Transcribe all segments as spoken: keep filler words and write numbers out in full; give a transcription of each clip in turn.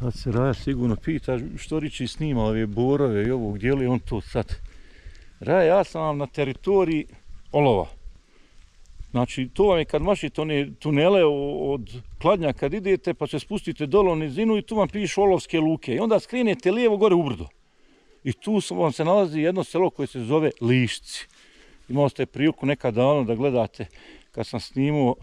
Sad se Raja sigurno pita što Riči snima ove borove i ovog dijela i on to sad. Raja, ja sam vam na teritoriji olova. Znači, to vam je kad mašite one tunele od Kladnja kad idete, pa se spustite dole u nizinu i tu vam pišu olovske luke. I onda skrenete lijevo gore u brdo. I tu vam se nalazi jedno selo koje se zove Lišci. Imali ste priliku nekad davno da gledate kad sam snimao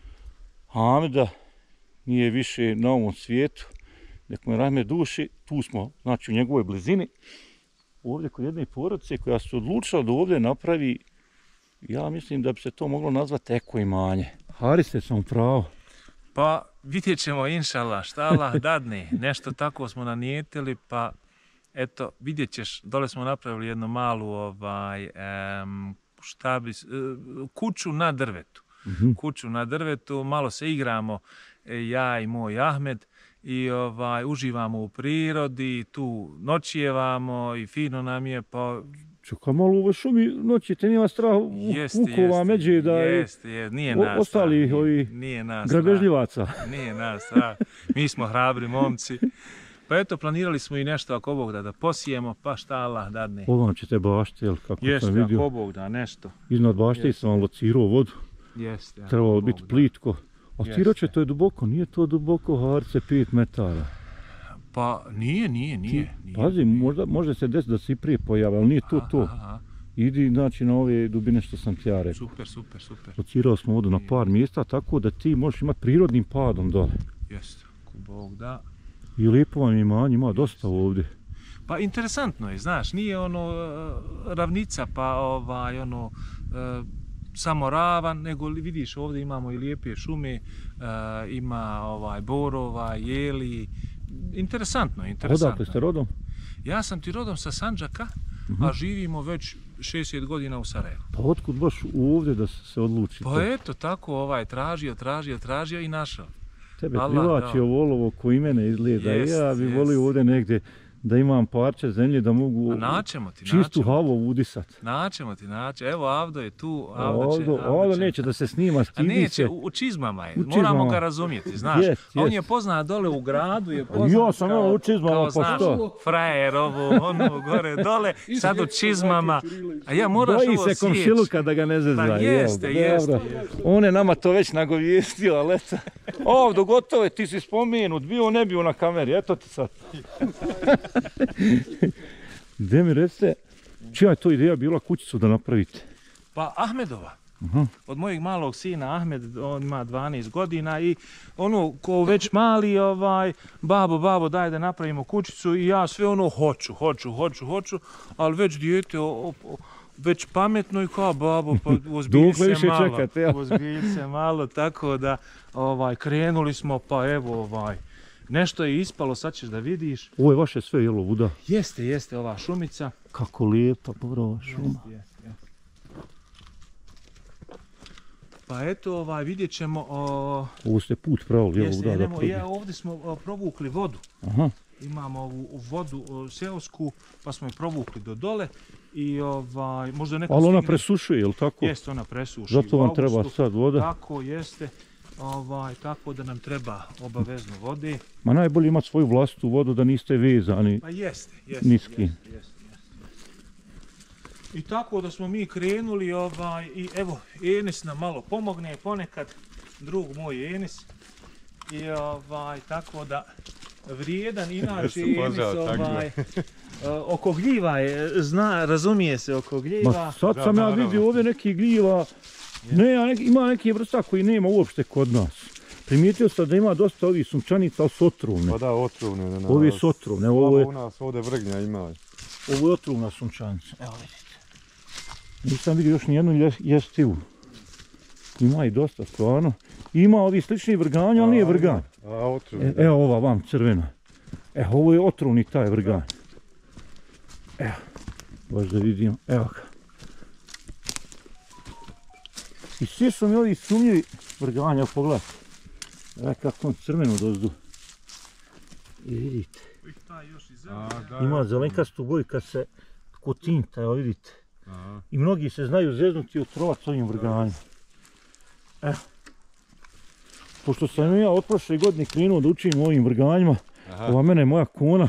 Hamida, nije više na ovom svijetu, nek mu rahmet duši, tu smo, znači u njegovoj blizini, ovdje kod jedne porodice koja se odlučila da ovdje napravi, ja mislim da bi se to moglo nazvati eko imanje. Harise sam pravo. Pa vidjet ćemo inšala, šta Allah dadne, nešto tako smo nanijetili, pa eto, vidjet ćeš, dole smo napravili jednu malu ovaj, um, šta bi, uh, kuću na drvetu. Mm-hmm. Kuću na drvetu, malo se igramo, ja i moj Ahmed, i ovaj, uživamo u prirodi, tu noćijevamo i fino nam je, pa... Čekaj, malo u ovoj šumi noćite, nema strah vukova, međeda i ostali ovi grabežljivaca. Nije nas strah, mi smo hrabri momci. Pa eto, planirali smo i nešto ako Bog da da posijemo, pa šta Allah dadne. Ovam ćete bašte, jel kako jeste, sam vidio. Jeste, ako Bog da, nešto. Iznad bašte sam vam locirao vodu. Jeste. Trebalo biti plitko. A Tiroče, to je duboko, nije to duboko, Harice, pet metara. Pa nije, nije, nije. nije Pazi, možda, može se desiti da se i prije pojave, ali nije to aha, to. Aha. Idi, znači, na ove dubine što sam ti ja rekao. Super, super, super. Locirao smo vodu na par mjesta, tako da ti možeš imati prirodnim padom dole. Jeste, ako Bog da. I lijepo vam imanje, ima dosta ovdje. Pa interesantno je, znaš, nije ono ravnica, pa ovaj, ono, samo ravan, nego vidiš ovdje imamo i lijepe šume, ima ovaj, borova, jeli, interesantno, interesantno. Odakle ste rodom? Ja sam ti rodom sa Sandžaka, uh-huh. a živimo već šezdeset godina u Sarajevu. Pa otkud baš ovdje da se odlučite? Pa eto, tako ovaj, tražio, tražio, tražio i našao. Tebe privlači ovo olovo koji mene izgleda. Jest, ja bi volio ovdje negdje da imam parče zemlje da mogu naćemo ti, čistu naćemo. havu udisat. Naćemo ti, naćemo. Evo Avdo je tu. Avdo, Avdo, će, Avdo, Avdo neće da se snima, stidi neće, se. U, u čizmama je, u moramo čizmama. Ga razumjeti, znaš. Yes, yes. On je poznat dole u gradu, je poznat ja sam kao, u čizmama, kao, pa znaš, što? frajer, ovo, ono, gore, dole, sad u čizmama. A ja moraš Boji ovo se komšiluka da ga ne zezna. Pa jeste, jeste, jeste. On je nama to već nagovijestio, ali eto. Ovdje gotovo je, ti si spomenut, bio ne bio na kameri, eto ti sad. Gdje mi recite, čija je to ideja bila kućicu da napravite? Pa Ahmedova. Uh-huh. Od mojeg malog sina Ahmed, on ima dvanaest godina i ono ko već mali ovaj babo, babo daj da napravimo kućicu i ja sve ono hoću, hoću, hoću, hoću, ali već dijete o, o, već pametno i kao babo, pa ozbilj se malo, čekat, ja. ozbilj se malo, tako da ovaj krenuli smo, pa evo ovaj nešto je ispalo, sad ćeš da vidiš. Ovo je vaše sve jelo vuda? Jeste, jeste, ova šumica. Kako lijepa, ova šuma. Jeste, jeste, jeste. Pa eto, ovaj, vidjet ćemo... O... Ovo ste put pravili, jel vuda da probi. Ja, ovdje smo o, provukli vodu. Aha. Imamo ovu vodu o, seosku, pa smo je provukli do dole. I ovaj, možda neko ali ona stigne... presušuje, jel tako? Jeste, ona presuši. Zato vam treba sad voda? Tako, jeste. Ovaj, tako da nam treba obavezno vode. Ma najbolje imati svoju vlastitu vodu da niste vezani. Pa jeste, jeste, niski. Jeste, jeste, jeste. I tako da smo mi krenuli ovaj, i evo, Enis nam malo pomogne ponekad, drug moj Enis. I ovaj, tako da vrijedan, inače Enis ovaj, oko gljiva je, zna, razumije se oko gljiva. Ma sad sam ja vidio ovdje neki gljiva. Ne, neki, ima neki vrsta koji nema uopšte kod nas. Primijetio sam da ima dosta ovih sunčanica, ali su otrovne. Pa da, otrovne. Ne, Ovi su otrovne. Ovo je... u nas ovdje vrgnja ima. Ovo je otrovna sunčanica. Evo vidite. Nisam vidio još nijednu jestivu. Ima i dosta stvarno. Ima ovi slični vrganja, ali nije vrganj. A, otrovni. E, evo ova vam crvena. Evo, ovo je otrovni taj vrganj. Evo, baš da vidim. Evo ga. I svi su mi ovi sumnjivi vrganja, pogledajte. Evo kako on crvenu dozdu. I vidite. Ima zelenkastu boju kad se ko tinta, evo vidite. I mnogi se znaju zeznuti i otrovat s ovim vrganjem. Evo. Pošto sam ja od prošle godine krenuo da učim ovim vrganjima, Aha. Ova mene moja kona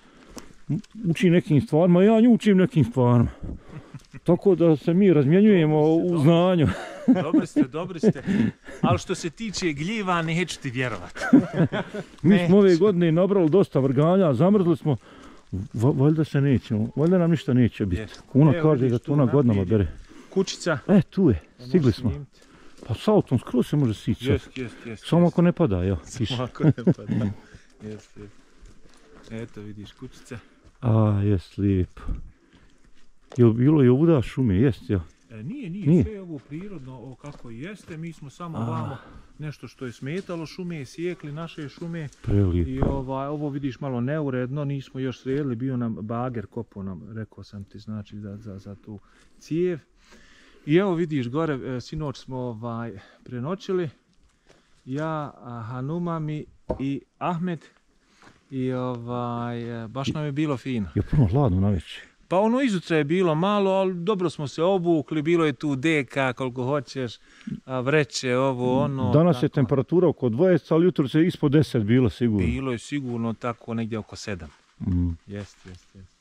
uči nekim stvarima, ja nju učim nekim stvarima. Tako da se mi razmjenjujemo u znanju. Dobri ste, dobri ste. Ali što se tiče gljiva, neću ti vjerovat. Mi smo ove godine nabrali dosta vrganja, zamrzli smo. Va, valjda se nećemo, valjda nam ništa neće biti. Kuna Evo, kaže vidiš, da tu to ona godinama naprijed je. bere. Kućica. E, tu je, stigli Možeš smo. snimiti. Pa s autom skroz se može sići. Jest, jest, jest. Samo jest. ako ne pada, evo, kiša. Samo ako ne pada. Jest, jest. Eto vidiš kućica. A, jest, lijepo. Jel bilo je ovuda šume, jest, jel? E, nije, nije, Nije. sve je ovo prirodno o, kako jeste, mi smo samo A. vamo nešto što je smetalo šume, sjekli naše šume Prelijepo. i ovaj, ovo vidiš malo neuredno, nismo još sredili, bio nam bager, kopao nam, rekao sam ti, znači za, za, za tu cijev. I evo vidiš gore, e, sinoć smo ovaj, prenoćili, ja, a, Hanumami i Ahmed i ovaj, e, baš nam je bilo fino. Je puno hladno na večer. Pa ono izutra je bilo malo, ali dobro smo se obukli, bilo je tu deka koliko hoćeš, a vreće, ovo, ono. Danas tako. je temperatura oko dvadeset, ali jutro se ispod deset bilo sigurno. Bilo je sigurno tako negdje oko sedam. Mm. Jest, jest, jest.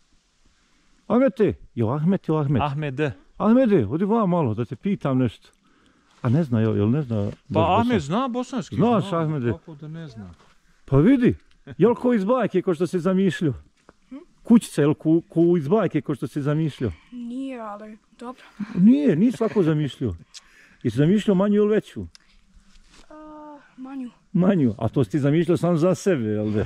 Ahmete, jo Ahmet, jo Ahmet. Ahmed, Ahmede, odi vam malo da te pitam nešto. A ne zna, jel, jel ne zna? baš pa Ahmed bosanski? zna bosanski. Znaš, zna, Ahmede. Kako da ne zna. Pa vidi, jel ko iz bajke ko što se zamišljao? Kućica, jel ko, ko iz bajke ko što se zamišljao? Nije, ali dobro. Nije, nije svako zamišljao. Jesi zamišljao manju ili veću? A, manju. Manju, a to si ti zamišljao sam za sebe, jel da?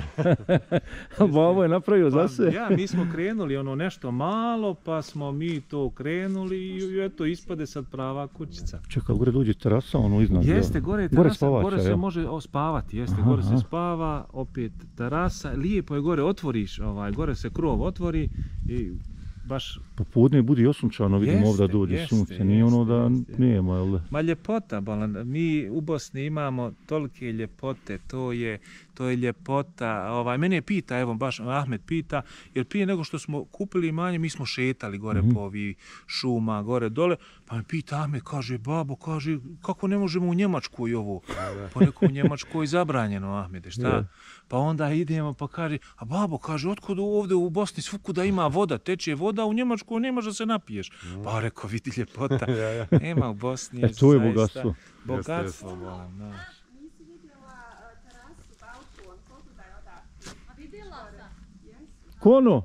Babo je napravio za Pa, sebe. ja, mi smo krenuli ono nešto malo, pa smo mi to krenuli i eto ispade sad prava kućica. Čekaj, gore dođe terasa, ono iznad. jel? Jeste, gore je Gore terasa, spavača, gore se jel? može o, spavati, jeste, Aha, gore se aha. spava, opet terasa, lijepo je gore, otvoriš, ovaj, gore se krov otvori i baš, Popodne budi osunčano, vidim Jeste, ovdje dođe jeste, sunce, nije ono da jeste, jeste. nema, jel da? ma ljepota, bolan, mi u Bosni imamo tolike ljepote, to je, to je ljepota, ovaj, mene pita, evo baš Ahmed pita, jer prije nego što smo kupili imanje, mi smo šetali gore Mhm. po ovih šuma, gore dole, pa me pita Ahmed, kaže, babo, kaže, kako ne možemo u Njemačkoj ovo? Pa neko u Njemačkoj zabranjeno, Ahmede, šta? Je. Pa onda idemo, pa kaže, a babo, kaže, otkud ovdje u Bosni svukuda ima voda, teče voda, a u Njemačkoj ne može da se napiješ. Pa rekao, vidi ljepota, nema u Bosni. E, to je zaista bogatstvo. Bogatstvo, bolan, da. Nisi vidjela uh, terasu balkon, potuda je oda. A vidjela sam. Kono?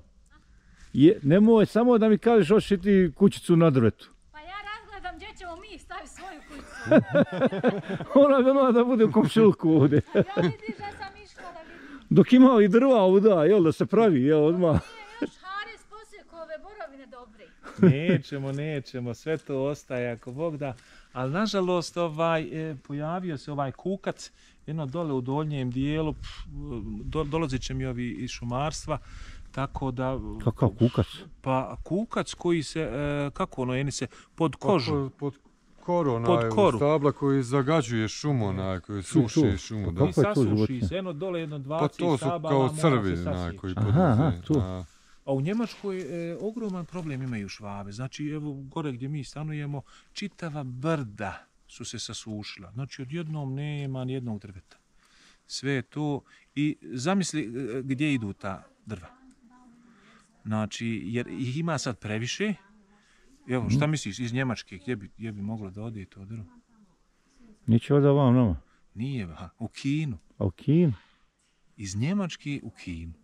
Je, nemoj samo da mi kažeš hoćeš ti kućicu na drvetu. Pa ja razgledam gdje ćemo mi staviti svoju kuću. Ona bi ono da bude u komšilku ovdje. Ja vidiš da sam išla da vidim. Dok ima i drva ovdje, jel da se pravi, jel odmah. Nije još Haris poslije ko ove borovine dobri. Nećemo, nećemo, sve to ostaje ako Bog da. Ali nažalost ovaj, e, pojavio se ovaj kukac, jedno dole u donjem dijelu, pf, do, dolazit će mi ovi iz šumarstva, tako da... Kakav kukac? Pa kukac koji se, e, kako ono, jeni se pod kožu. Pod, pod koru, onaj, Pod koru. stabla koji zagađuje šumu, onaj, koji Tu, tu. suši šumu. Pa Da. kako I je to sasuši životinja? se, jedno dole, jedno Pa dvadeset to su stabala, kao mora crvi, se onaj, sasjeći. koji Aha, podlaze. aha, tu. A, A u Njemačkoj e, ogroman problem imaju švabe. Znači, evo, gore gdje mi stanujemo, čitava brda su se sasušila. Znači, odjednom nema ni jednog drveta. Sve je to. I zamisli e, gdje idu ta drva. Znači, jer ih ima sad previše. Evo, šta misliš, iz Njemačke, gdje bi, gdje bi moglo da ode to drvo? Neće ovdje vam nama. Nije, ha, u Kinu. A u Kinu? Iz Njemačke u Kinu.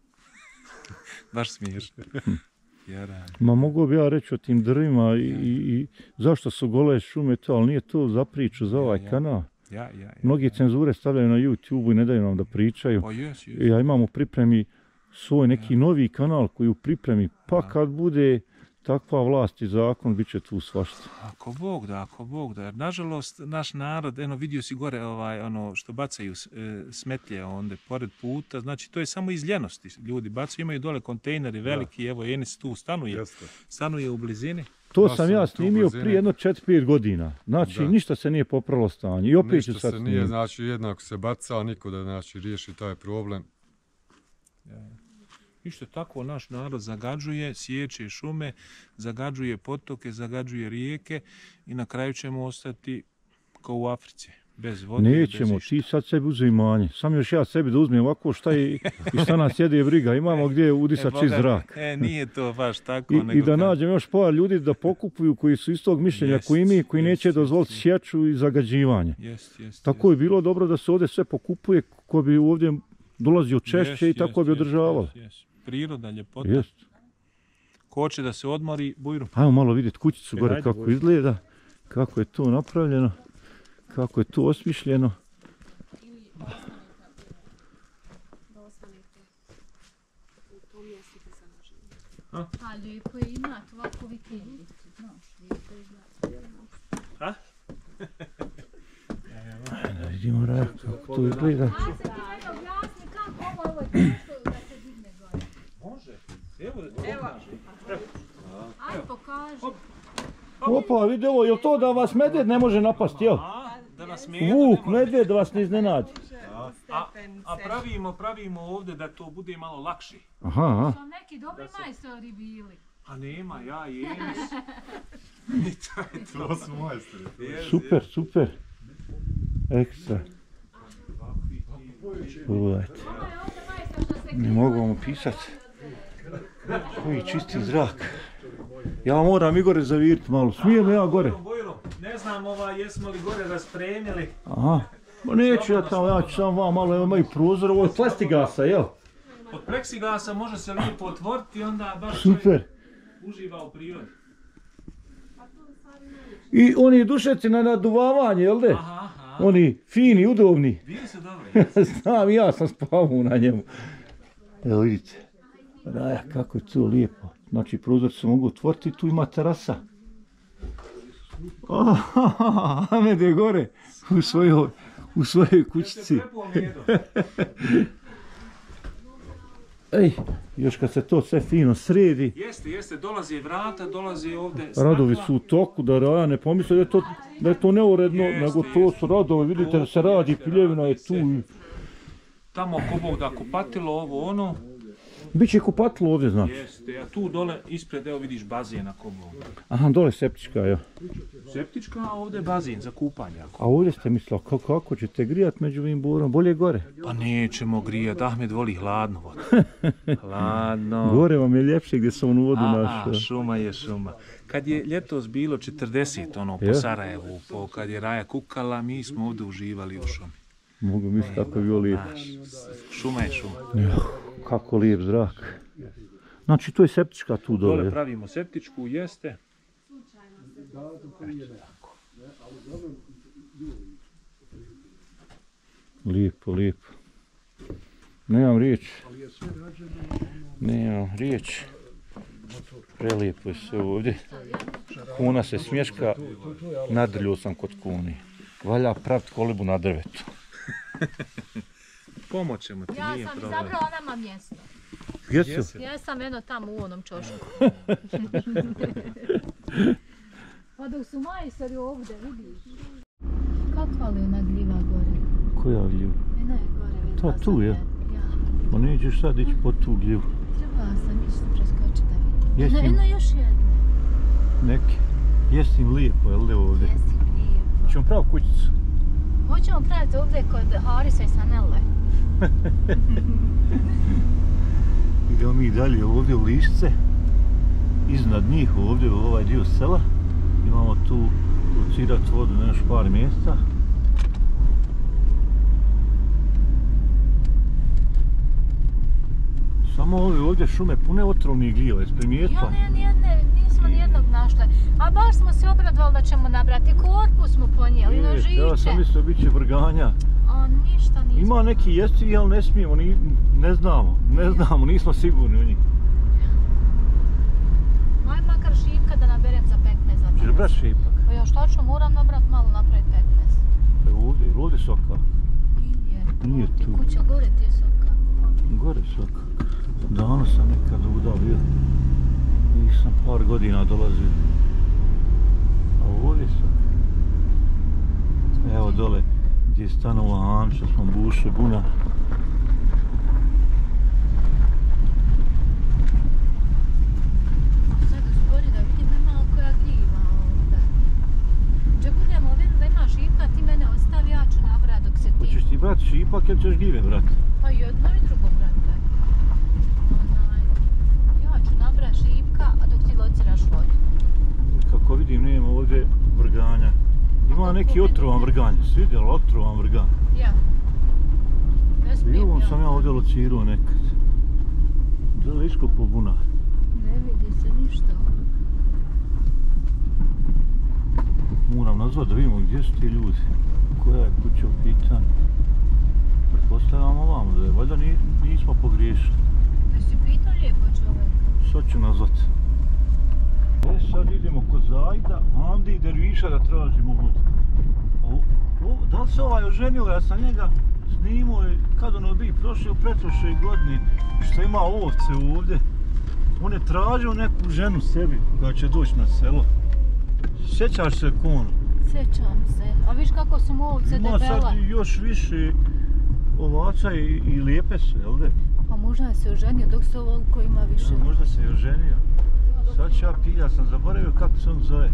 Baš smiješno. Jaran. Ma mogu bi ja reći o tim drvima i, i, i zašto su gole šume to, ali nije to za priču, za ovaj ja. kanal. Ja, ja, ja. Mnogi cenzure stavljaju na YouTube i ne daju nam da pričaju. Pa jes, jes. Ja imam u pripremi svoj neki novi kanal koji je u pripremi, pa Ja. kad bude takva vlast i zakon, bit će tu svašta. Ako Bog da, ako Bog da. Jer nažalost, naš narod, eno vidio si gore ovaj, ono što bacaju s- e, smetlje onda pored puta, znači to je samo iz ljenosti. Ljudi bacaju, imaju dole kontejneri veliki, evo Enis tu stanuje, jeste. stanuje u blizini. To Ja sam sam ja u tu snimio blizini. prije jedno četiri pet godina. Znači, Da. ništa se nije popravilo stanje. I opet Ništa ću sad se nije, snimiti. znači jednako se baca, niko da znači, riješi taj problem. Isto tako naš narod zagađuje, sječe šume, zagađuje potoke, zagađuje rijeke i na kraju ćemo ostati kao u Africi. Bez vode, Nećemo, bez ti sad sebi uzmi manje. Sam još ja sebi da uzmem ovako šta je i šta nas jede briga. Imamo gdje udisat čist zrak. E, nije to baš tako. I, nego I da kad- nađem još par ljudi da pokupuju koji su istog mišljenja Jest, koji mi, koji jest, neće dozvoliti jest. sječu i zagađivanje. Jest, jest, Tako je bilo dobro da se ovdje sve pokupuje, ko bi ovdje dolazio češće Jest, i tako jest, bi jest, održavalo. jest, jest. Priroda, ljepota. Jest. Ko hoće da se odmori, bujru. Ajmo malo vidjeti kućicu E, gore ajde, kako Bože. izgleda, kako je to napravljeno, kako je to osmišljeno. Da osvanete u tom mjestu gdje sam živim. A lijepo je imat ovako vikendicu, znaš, lijepo je imat. Da vidimo Raja kako to izgleda. A se ti meni objasni kako ovo, ovo je nešto da se digne gore. Može. Evo, Evo. Ajde pokaži. Opa, vidi ovo, je li to da vas medved ne može napasti, jel? A, da nas meda Vuk, ne može. medved da vas ne iznenadi. A, a pravimo, pravimo ovdje da to bude malo lakše. Aha, aha. To neki dobri majstori bili. A nema, ja jem. I to je to. To su majstori. Jest, Super, super. Ekstra. Pogledajte. Ovo je ovdje majstor što se Ne mogu vam opisati. Koji čisti zrak. Ja moram i gore zaviriti malo. Smijem li ja gore? Bojro, Bojro, ne znam ova, jesmo li gore raspremili. Aha. Ma neću ja tamo, ja ću samo vam malo, evo imaju prozor, ovo je plastigasa, jel? Od pleksigasa može se lijepo otvoriti i onda baš Super. čovjek uživa u prirodi. I oni dušeci na naduvavanje, jel de? Aha, aha. Oni fini, udobni. Bili su dobri. Znam, ja sam spavao na njemu. Evo vidite. Raja, kako je to lijepo. Znači, prozor se mogu otvoriti, tu ima terasa. Aha, Ahmed je gore u svojoj, u svojoj kućici. Ej, još kad se to sve fino sredi, Jeste, jeste, dolaze vrata, dolaze ovdje radovi stakla. su u toku, da Raja ne pomisle da je to, da je to neuredno, Jeste, nego to jeste. su radovi, vidite da se radi, piljevina je tu. i- Tamo ko Bog da kupatilo, ovo ono. Biće kupatilo ovdje, znači. Jeste, a tu dole ispred, evo vidiš bazen ako Bog. Aha, dole septička, ja. Septička, a ovdje bazen za kupanje. Ako. A ovdje ste mislili, kako, kako ćete grijat među ovim burom, bolje gore. Pa nećemo grijat, Ahmed voli hladnu vodu. Hladno. Gore vam je ljepše gdje sam onu vodu A, našao. šuma je šuma. Kad je ljetos bilo četrdeset, ono, po Je? Sarajevu, po, kad je Raja kukala, mi smo ovdje uživali u šumi. Mogu misliti kako je bilo lijepo. Znaš, šuma je šuma. Kako lijep zrak. Znači, to je septička tu dole. Dole je? pravimo septičku, jeste. Lijepo, lijepo. Nemam riječ. Nemam riječ. Prelijepo je sve ovdje. Kuna se smješka, nadrljio sam kod kuni. Valja praviti kolibu na drvetu. Pomoćemo ti, Ja nije sam problem. izabrala nama mjesto. Gdje su? Jesi. Ja sam jedno tamo u onom čošku. Pa dok su majstori ovdje, vidiš. Kakva li ona gljiva gore? Koja gljiva? Jedna je gore, vidjela To tu sam je. Ja. Pa nećeš sad ići po tu gljivu. Trebala sam ići preskočiti da vidim. Jesi Jedna, im- jedna još jedna. Neki. Jesi im lijepo, jel da ovdje? Jesi lijepo. Ćemo prav kućicu. Hoćemo praviti ovdje kod Harisa i Sanelle. Idemo mi dalje ovdje u Lišce. Iznad njih ovdje u ovaj dio sela. Imamo tu locirat vodu na još par mjesta. Samo ove ovdje šume pune otrovnih gljiva, jesi primijetila? Ja ne, nijedne, nismo nijednog našli. A baš smo se obradovali da ćemo nabrati. Korpus smo ponijeli, Jest, nožiće. ja sam mislio bit će vrganja. A ništa nismo. Ima neki jestivi, ali ne smijemo, ni, ne znamo, ne znamo, nismo sigurni u njih. Aj makar šipka da naberem za pekmez. za Češ danas. brat šipak? Pa ja šta ću, moram nabrat malo napraviti pekmez. Evo ovdje, ili ovdje soka? Nije. Nije Ovdje tu. kuća gore ti je soka. Gore soka. Davno sam nekad ovdje bio. Nisam par godina dolazio. A ovdje soka. Evo dole gdje je stanova Anča, smo buše buna. Sad uspori da vidim ima li koja gljiva ovdje. Če budemo vidjeti da ima šipka, ti mene ostavi, ja ću brat šipak ili ćeš gljive, brat? Pa jedno i drugo, brate. Onaj, ja ću nabrat šipka, a dok ti lociraš vodu. Kako vidim, nema ovdje vrganja. Ima neki otrovan vrganj, si vidjela otrovan vrganj? Ja. Ne I smijem ovom ja. sam ja ovdje locirao nekad. Da li iskopo buna? Ne vidi se ništa. Moram nazvat da vidimo gdje su ti ljudi. Koja je kuća u pitanju. Pretpostavljamo ovamo da je, valjda ni, nismo pogriješili. Jesi pitao lijepo čovjek? Sad ću nazvat. E sad idemo kod Zajda, Andi i Derviša da tražimo vodu. O, o, da li se ovaj oženio? Ja sam njega snimao kad ono bi prošle u pretprošle godine što ima ovce ovdje. On je tražio neku ženu sebi koja će doći na selo. Sjećaš se konu? Sjećam se. A viš kako su mu ovce Ima debela? sad još više ovaca i, i lijepe su, jel de? Pa možda je se oženio dok se ovoliko ima više. Ja, možda se je oženio. Sad ću ja piti, ja sam zaboravio kako se on zove.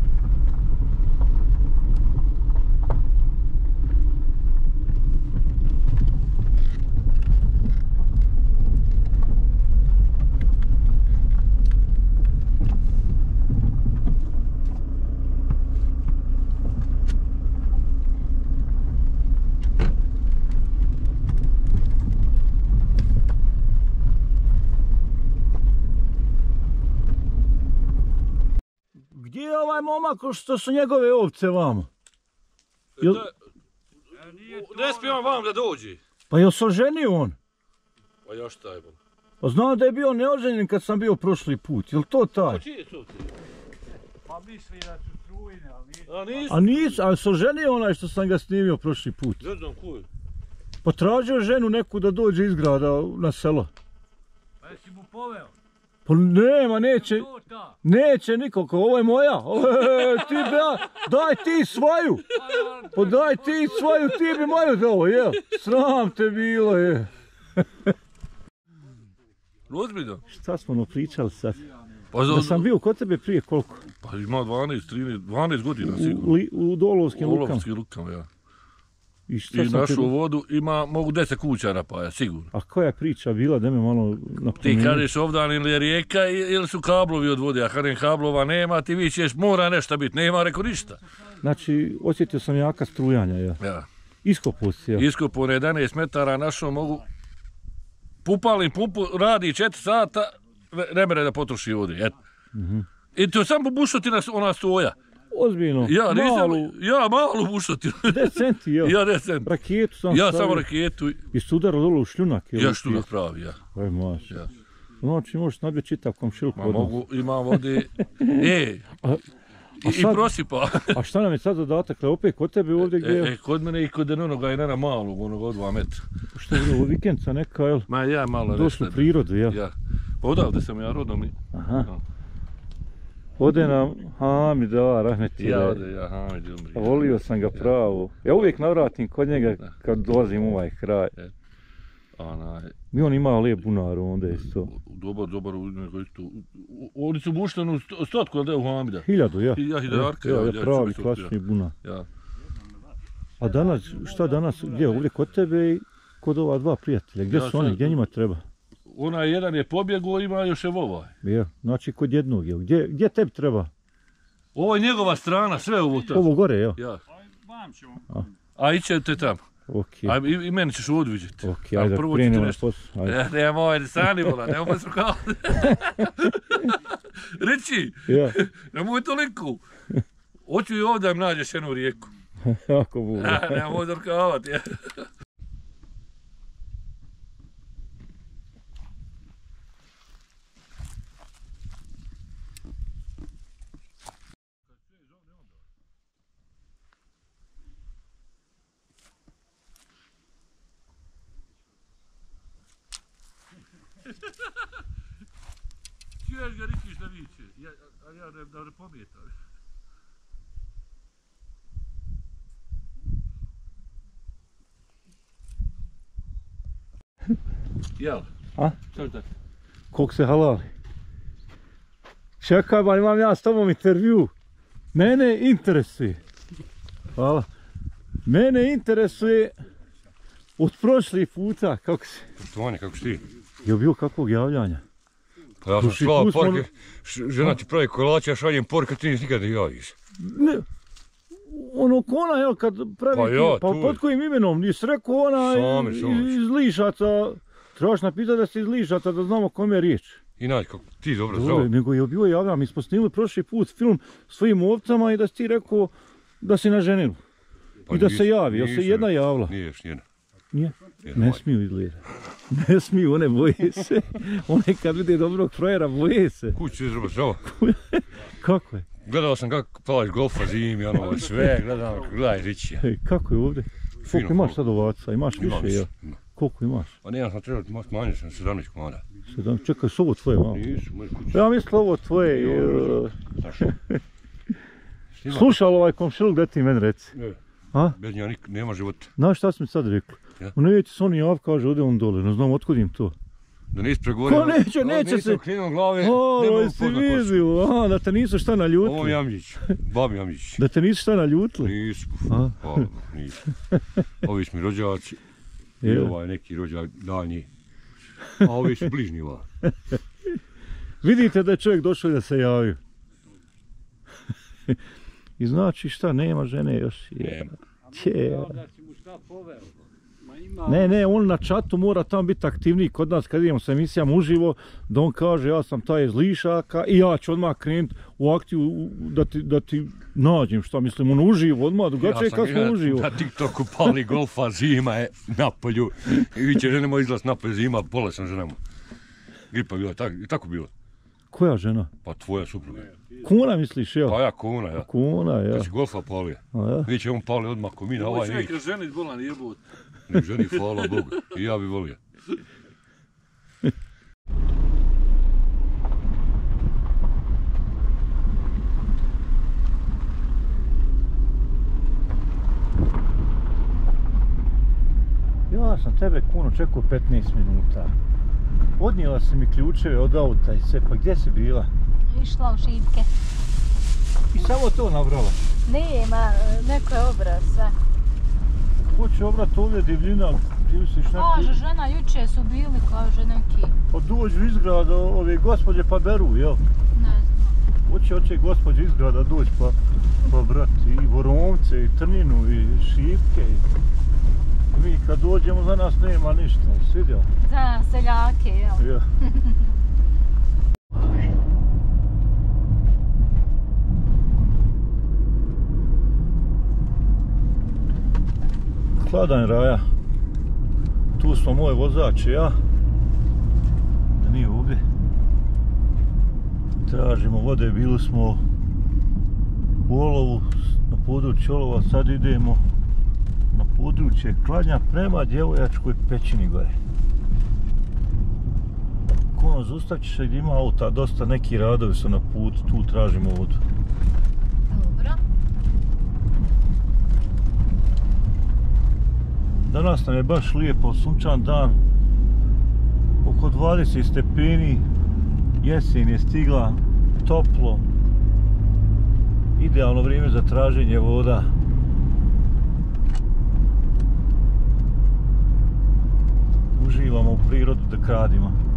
Gdje je ovaj momak što su njegove ovce vamo? Jel... Ne smije on vam da dođe. Pa jel se oženio on? Pa ja šta je? Pa znam da je bio neoženjen kad sam bio prošli put, jel to taj? Pa čiji je to ti? Pa misli da su strujne, ali nije. A nisi? A nis, a se oženio onaj što sam ga snimio prošli put? Ne znam ko je. Pa tražio ženu neku da dođe iz grada na selo. Pa jesi mu poveo? Pa nema, neće, To ta. neće nikako, ovo je moja. E, ti da, daj ti svoju. Pa daj ti svoju, ti bi moju dao, jel? Sram te bilo, je. Ozbiljno? Šta smo ono pričali sad? Pa za... Da sam bio kod tebe prije koliko? Pa ima dvanaest, trinaest, dvanaest godina U, sigurno. li, u Dolovskim U lukama. Olovskim lukama, ja. I, šta I sam našu te... vodu ima, mogu deset kuća napaja, sigurno. A koja je priča bila, da me malo napomenu? Ti kažeš ovdan ili je rijeka ili su kablovi od vode, a kad kablova nema, ti vi ćeš, mora nešto biti, nema reko ništa. Znači, osjetio sam jaka strujanja, ja. Ja. Iskopao si, ja. Iskopo na jedanaest metara našo mogu, pupalim pumpu, radi četiri sata, ne mere da potroši vode, eto. Mm-hmm. I to samo bušotina ona stoja. Ozbiljno, Ja, nisam, malu, ja malu bušotinu. deset centi, jel? Ja deset. Raketu sam Ja stavio. samo raketu. I su udarali dole u šljunak, jel? Ja šljunak pravi, ja. Aj, maš. Ja. Znači, možeš nabiti čitav komšiluku Ma od nas. mogu, imam vode, e, A, i, sad- i prosipa. a šta nam je sad zadatak? Le, opet kod tebe ovdje gdje E, je? e, kod mene i kod onoga i nena malog, onoga od dva metra. Što je bilo, vikendca neka, jel? Ma ja malo Došli u prirodu, jel? Ja. Pa odavde sam ja rodom. i- Aha. Ode nam Hamid, da, rahmeti. Ja ode, ja, Hamid umri. Volio sam ga pravo. Ja uvijek navratim kod njega kad dolazim u ovaj kraj. Onaj, Mi on imao lijep bunar onda isto. dobar, dobar, u nego isto. u- u- Oni su bušteni u sto- stotku, ali da je u Hamida. Hiljadu, ja. Ja, hiljadarka, ja, ja, ja, ja, pravi čuvaj, klasični bunar. Ja. A danas, šta danas, gdje, ovdje kod tebe i kod ova dva prijatelja? Gdje Ja su oni, sad- gdje njima treba? Onaj jedan je pobjegao, ima još evo ovaj. Ja, znači kod jednog je. Gdje, gdje tebi treba? Ovo je njegova strana, sve ovo tamo. Ovo gore, ja. Ja. Vam ćemo. A iće te tamo. Okej. A i, i meni ćeš ovdje vidjeti. Okej, A ajde, prvo ću ti krenemo na nešto. posao. Ajde. E, nemoj, sani vola, nemoj se kao. Reći, Ja, nemoj toliko. Hoću i ovdje da im nađeš jednu rijeku. jako budu. A, nemoj dorkavati. Ja. Čuješ ga rikiš da viče, ja, a ja da, da ne pomijetam. Jel? A? Što je tako? Koliko se halali? Čekaj, ba imam ja s tobom intervju. Mene interesuje. Hvala. Mene interesuje Od prošli puta, kako si? Poštovanje, kako si ti? Je bio kakvog javljanja? Pa ja sam Prošli slao put smo- porke, š- žena ti pravi kolače, ja šaljem porke, ti nisi nikad ne javiš. Ne, ono kona, evo, kad pravi Pa ti- ja, pa tu pod je. kojim imenom, nisi rekao ona Same, iz, same. iz Lišaca, trebaš napisati da si iz Lišaca, da znamo kome je riječ. Inače, kako ti dobro, Dobro, zdravo. nego je bio javlja, mi smo snimili prošli put film svojim ovcama i da si ti rekao da si na ženilu. Pa I da nisam- se javi, jel se nisam- jedna javila? Nije još nijedna. Nije? Jedna Ne manja. smiju izgleda. Ne smiju, one boje se. One kad vide dobrog frajera, boje se. Kući ti dobro, zdravo. Kako je? Gledao sam kako palaš golfa zimi, ono, sve, gledam, gledaj Ričija. Ej, kako je ovdje? Koliko imaš sad ovaca? Imaš Imam više, ja? više. ima. Koliko imaš? Pa nijem sam trebao, mas manje sam sedamnaest komada. Sedam. Čekaj, su ovo tvoje, malo? Nisu, moje kuće. Ja mislim ovo tvoje. Jo, e, Znaš, snima. Slušao ovaj komšiluk, da ti meni reci. Ne, A? bez njega nik- nema života. Znaš šta si mi sad rekli? Ja. Ja. Neće se oni jav, kaže, ode on dole, ne znam otkud im to. Da nisi pregovorio. Pa neće, neće Nisam se- klinom glave, O, ne mogu jesi poznat ko su. vidio, aha, da te nisu šta Ovo je naljutili. Jamljić, Bab Jamljić. Da te nisu šta naljutili. Nisu, A? pa nisu. Ovi su mi rođaci i Je. ovaj neki rođak daljnji. A ovi su bližnji ova. Vidite da je čovjek došao i da se javio. I znači šta, nema žene još. Je. Nema. Će. Ne, ne, on na čatu mora tamo biti aktivniji kod nas kad idemo sa emisijama uživo, da on kaže ja sam taj iz Lišaka i ja ću odmah krenuti u akciju u- da ti, da ti nađem šta mislim, on uživo odmah, drugačije kad smo uživo. Na TikToku pali golfa, zima je na polju. I vi će žene moji izlaz napolje, zima, pola sam ženama. Gripa bila, tak, tako bilo. Koja žena? Pa tvoja supruga. Kuna misliš, ja? Pa ja kuna, ja. Kuna, ja. Kad si golfa palio. A, ja. Vi će on pali odmah ko mi na Ovo ovaj će neće. neka ženit bolan jebut. Ne ženi, hvala Bogu. I ja bi volio. Ja sam tebe, Kuno, čekao petnaest minuta. Odnijela si mi ključeve od auta i sve, pa gdje si bila? Išla u šipke. I samo to nabrala. Nema, neko je obraz sve. Ko će obrat ovdje divljina, ti misliš Kaže neki... žena, juče su bili, kaže neki, Pa dođu iz grada ove gospođe pa beru, jel? ne znam. Hoće, hoće gospođe iz grada doći pa, pa brati i Voromce, i Trninu, i Šipke. I mi kad dođemo za nas nema ništa, svidio? Za seljake, jel? Ja. Hladan raja. Tu smo moj vozač i ja. Da nije ovdje. Tražimo vode, bili smo u Olovu, na području Olova, sad idemo na područje Klanja prema Djevojačkoj pećini gore. Kuno, zaustavit ćeš se gdje ima auta, dosta neki radovi su na putu, tu tražimo vodu. Dobro. Danas nam je baš lijepo, sunčan dan, oko dvadeset stepeni, jesen je stigla, toplo, idealno vrijeme za traženje voda. Uživamo u prirodu da kradimo.